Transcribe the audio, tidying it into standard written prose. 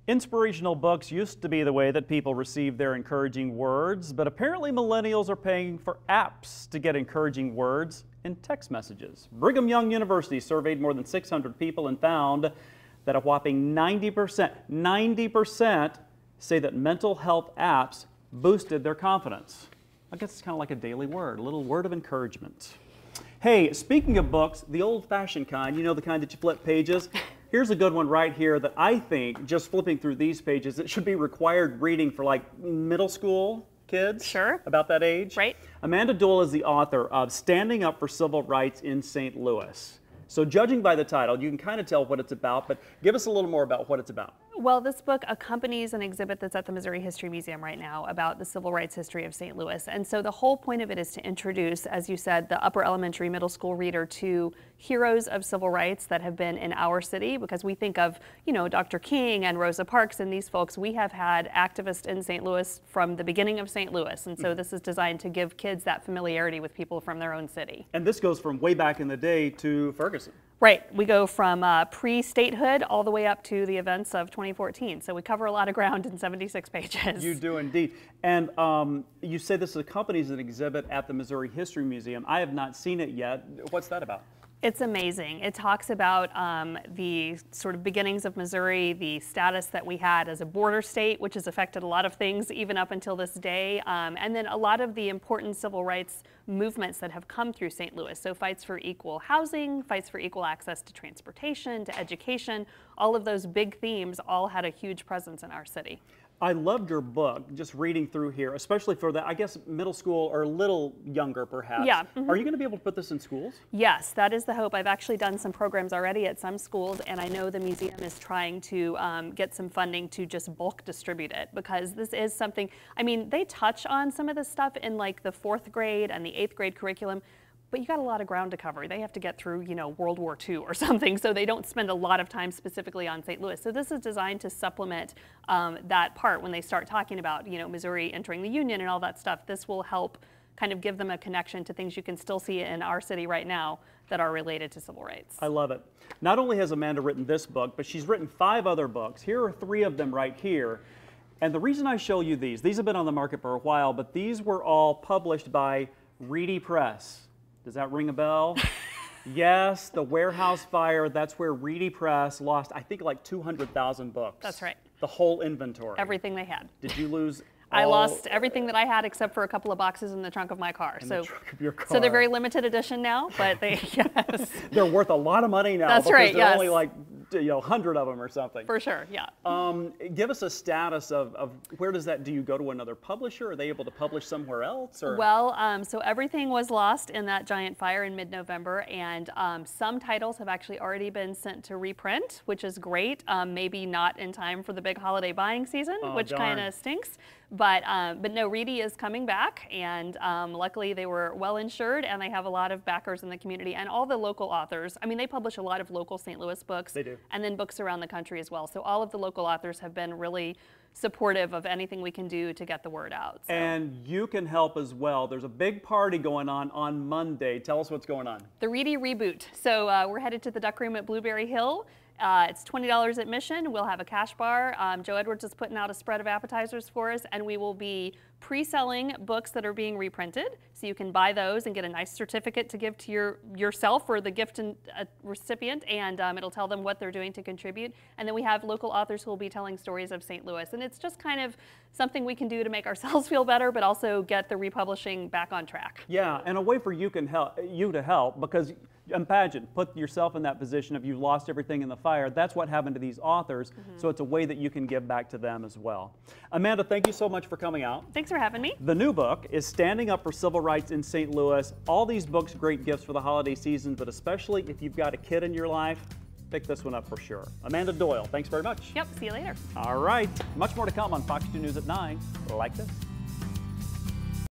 Inspirational books used to be the way that people received their encouraging words, but apparently millennials are paying for apps to get encouraging words in text messages. Brigham Young University surveyed more than 600 people and found that a whopping 90% say that mental health apps boosted their confidence. I guess it's kind of like a daily word, a little word of encouragement. Hey, speaking of books, the old-fashioned kind, you know, the kind that you flip pages. Here's a good one right here that I think, just flipping through these pages, it should be required reading for like middle school kids. Sure. About that age. Right. Amanda Doyle is the author of Standing Up for Civil Rights in St. Louis. So judging by the title, you can kind of tell what it's about, but give us a little more about what it's about. Well, this book accompanies an exhibit that's at the Missouri History Museum right now about the civil rights history of St. Louis. And so the whole point of it is to introduce, as you said, the upper elementary, middle school reader to heroes of civil rights that have been in our city, because we think of, you know, Dr. King and Rosa Parks and these folks. We have had activists in St. Louis from the beginning of St. Louis. And so this is designed to give kids that familiarity with people from their own city. And this goes from way back in the day to Ferguson. Right. We go from pre-statehood all the way up to the events of 2014. So we cover a lot of ground in 76 pages. You do indeed. And you say this accompanies an exhibit at the Missouri History Museum. I have not seen it yet. What's that about? It's amazing. It talks about the sort of beginnings of Missouri, the status that we had as a border state, which has affected a lot of things even up until this day, and then a lot of the important civil rights movements that have come through St. Louis. So fights for equal housing, fights for equal access to transportation, to education, all of those big themes all had a huge presence in our city. I loved your book, just reading through here, especially for the, I guess, middle school or a little younger perhaps. Yeah. Are you going to be able to put this in schools? Yes, that is the hope. I've actually done some programs already at some schools, and I know the museum is trying to get some funding to just bulk distribute it, because this is something, I mean, they touch on some of this stuff in like the 4th grade and the 8th grade curriculum, but you got a lot of ground to cover. They have to get through, you know, World War II or something, so they don't spend a lot of time specifically on St. Louis. So this is designed to supplement that part when they start talking about, you know, Missouri entering the Union and all that stuff. This will help kind of give them a connection to things you can still see in our city right now that are related to civil rights. I love it. Not only has Amanda written this book, but she's written 5 other books. Here are 3 of them right here. And the reason I show you these have been on the market for a while, but these were all published by Reedy Press. Does that ring a bell? Yes, the warehouse fire, that's where Reedy Press lost, I think, like 200,000 books. That's right. The whole inventory. Everything they had. Did you lose I lost everything that I had except for a couple of boxes in the trunk of my car. In the trunk of your car. So they're very limited edition now, but they, yes. They're worth a lot of money now. That's right, There are yes. only like, you know, 100 of them or something. For sure, yeah. Give us a status of where does that, do you go to another publisher? Are they able to publish somewhere else? Or? Well, so everything was lost in that giant fire in mid-November, and some titles have actually already been sent to reprint, which is great. Maybe not in time for the big holiday buying season, which kind of stinks. But no, Reedy is coming back, and luckily they were well insured, and they have a lot of backers in the community, and all the local authors. I mean, they publish a lot of local St. Louis books. They do. And then books around the country as well. So all of the local authors have been really supportive of anything we can do to get the word out. So. And you can help as well. There's a big party going on Monday. Tell us what's going on. The Reedy Reboot. So we're headed to the Duck Room at Blueberry Hill. It's $20 admission. We'll have a cash bar. Joe Edwards is putting out a spread of appetizers for us, and we will be pre-selling books that are being reprinted. So you can buy those and get a nice certificate to give to yourself or the gift recipient, and it'll tell them what they're doing to contribute. And then we have local authors who will be telling stories of St. Louis. And it's just kind of something we can do to make ourselves feel better, but also get the republishing back on track. Yeah, and a way for you to help, because imagine, put yourself in that position of you've lost everything in the fire. That's what happened to these authors, so it's a way that you can give back to them as well. Amanda, thank you so much for coming out. Thanks for having me. The new book is Standing Up for Civil Rights in St. Louis. All these books, great gifts for the holiday season, but especially if you've got a kid in your life, pick this one up for sure. Amanda Doyle, thanks very much. Yep, see you later. All right, much more to come on Fox 2 News at 9, like this.